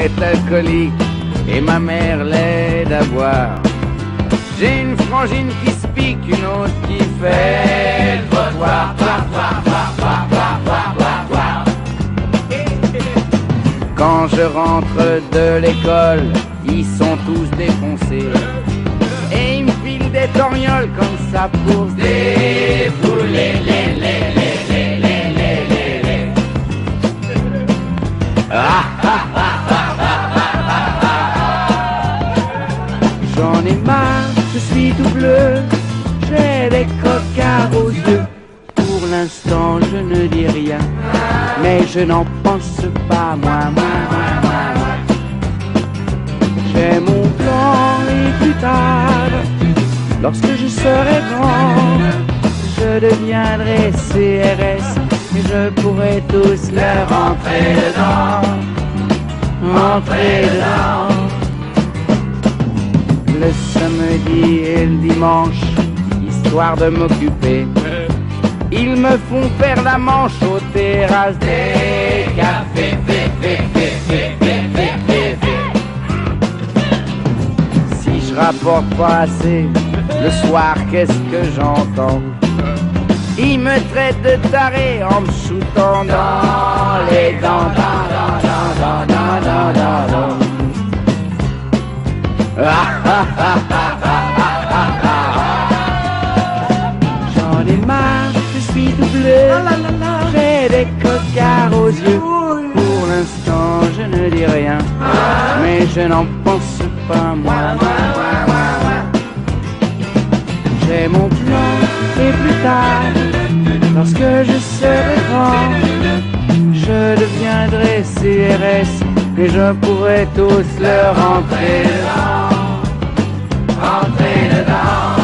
est alcoolique et ma mère l'aide à boire. J'ai une frangine qui se pique, une autre qui fait le trottoir. Quand je rentre de l'école, ils sont tous défoncés et ils me filent des torgnoles comme ça pour se défouler. J'en ai marre, je suis tout bleu, j'ai des cocards aux yeux. Pour l'instant je ne dis rien, mais je n'en pense pas, moi. J'ai mon plan et plus tard, lorsque je serai grand, je deviendrai CRS et je pourrai tous leur rentrer dedans. Le samedi et le dimanche, histoire de m'occuper, ils me font faire la manche aux terrasses des cafés. Si je rapporte pas assez, le soir qu'est-ce que j'entends? Ils me traitent de taré en me shootant dans les dents. J'en ai marre, je suis tout bleu, j'ai des cocards aux yeux. Pour l'instant je ne dis rien, mais je n'en pense pas, moi. J'ai mon plan et plus tard, lorsque je serai grand, je deviendrai CRS et je pourrai tous leur rentrer dedans.